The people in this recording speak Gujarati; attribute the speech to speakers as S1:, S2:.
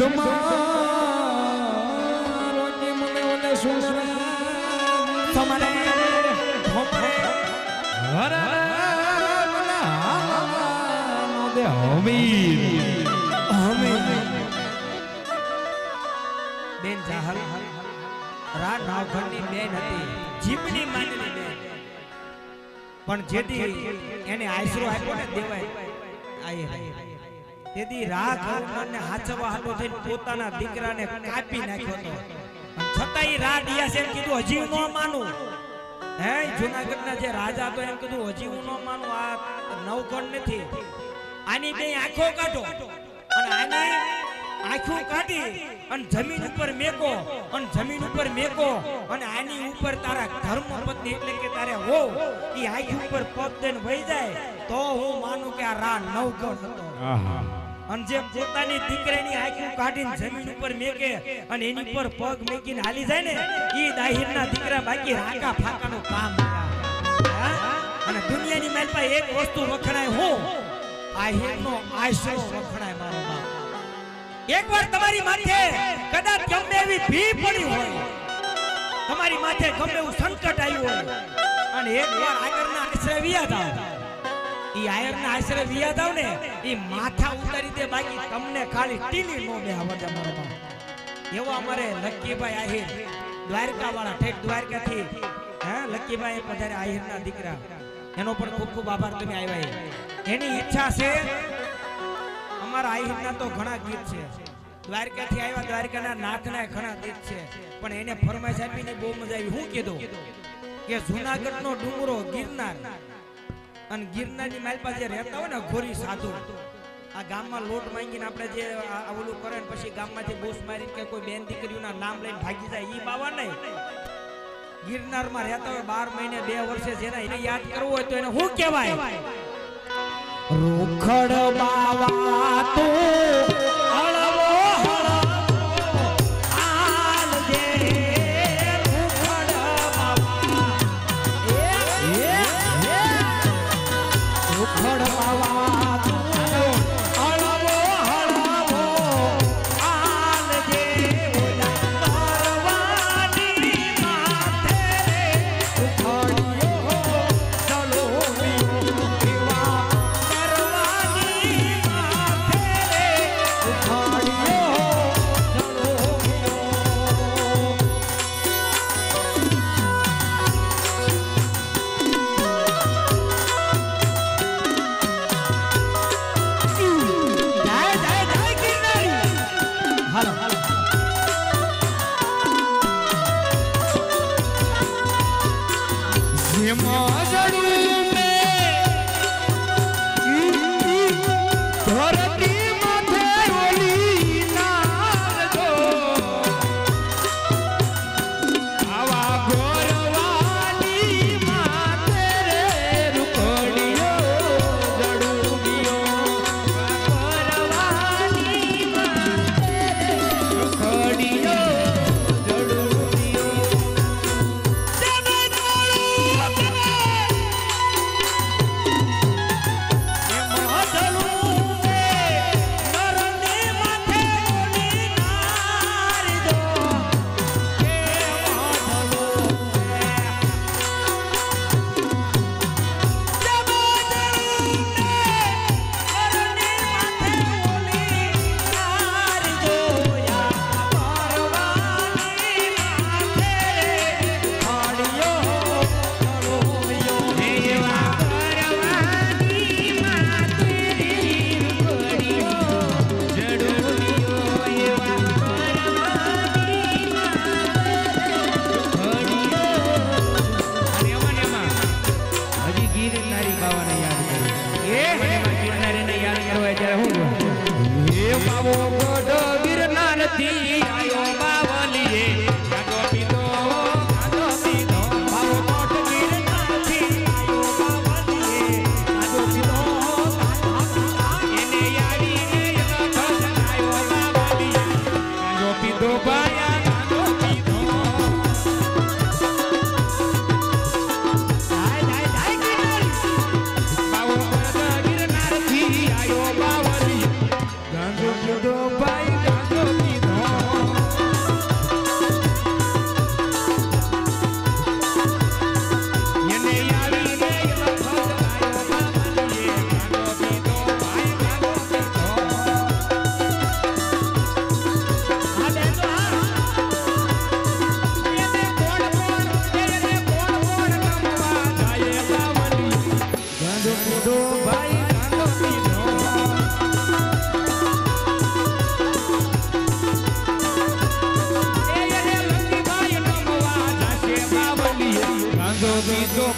S1: समारो की मुने मुने सुनरे समारे हमरे हरे मना दे हमीर बेन जाहल रा नावखंडनी बेन हती जीपनी माननी बेन पण जेदी एने आसरो आप्यो ने देवाय आये तेदी राग ने हाचवा हाटो थईने पोताना दीकराने कापी नाख्यो तो पण छताई रा दिया से कीधुं हजी नो मानु हे जूनागढ़ना जे राजा तो एम कीधुं हजी नो मानु आ नवखंड नथी आनी बे आंखो काढो अने आनी आंखो काढी अन जमीन ऊपर मेको अन जमीन ऊपर मेको अने आनी ऊपर तारा धर्मपत्नी એટલે કે તારે હો ઈ આંખ ઉપર પગ દેને વઈ જાય તો હું માનું કે આ રા નવખંડ હતો આહા અન જે પોતાની દીકરીની આંખ કાઢીને જમીન ઉપર મેકે અને એની પર પગ મેકીને હાલી જાય ને ઈ દાહીરના દીકરા બાકી રાકા ફાકાનું કામ અને દુનિયાની માલપા એક વસ્તુ વખણાય હું આહીરનો આશરો વખણાય મારો બાપ एक बार तुम्हारी माथे कदाच गमे एवी भी पड़ी होय तुम्हारी माथे गमे एवं संकट आयु होय अने एक बार आयरना आश्रय विया जाओ ई आयरना आश्रय विया जाओ ने ई माथा उतारी दे बाकी तमने खाली टीली नो बे आवडे मारो बाप एवो अमारे लक्कीभाई आहिर द्वारका वाला ठेठ द्वारका थी हैं लक्कीभाई पधारे आहिरना दीकरा एनो पण खूब खूब आभार तमे आव्या एनी इच्छा छे અમારા આહીરના તો ઘણા ગીત છે દ્વારકાથી આવ્યા દ્વારકાના નાથના ઘણા ગીત છે પણ એને ફરમાઈશ આપીને બહુ મજા આવી હું કીધું કે જૂનાગઢનો ડુંગરો ગિરનાર અને ગિરનારની માલપા જે રહેતા હોય ને ઘોરી સાધુ આ ગામમાં લોટ માંગીને આપણે જે ઓલું કરે ને પછી ગામમાંથી બૂસ મારીને કે કોઈ બેન દીકરીઓના નામ લઈને ભાગી જાય ઈ બાવા નહીં ગિરનારમાં રહેતા હોય 12 મહિને 2 વર્ષે જેને એને યાદ કરવું હોય તો એને શું કહેવાય રૂખડ બાવા તો હળવો હળવો આલ દે રૂખડ બાવા રૂખડ બાવા તો હળવો હળવો આલ દે ઓલા કરવાની માથે રૂખડિયો ચલો દીધો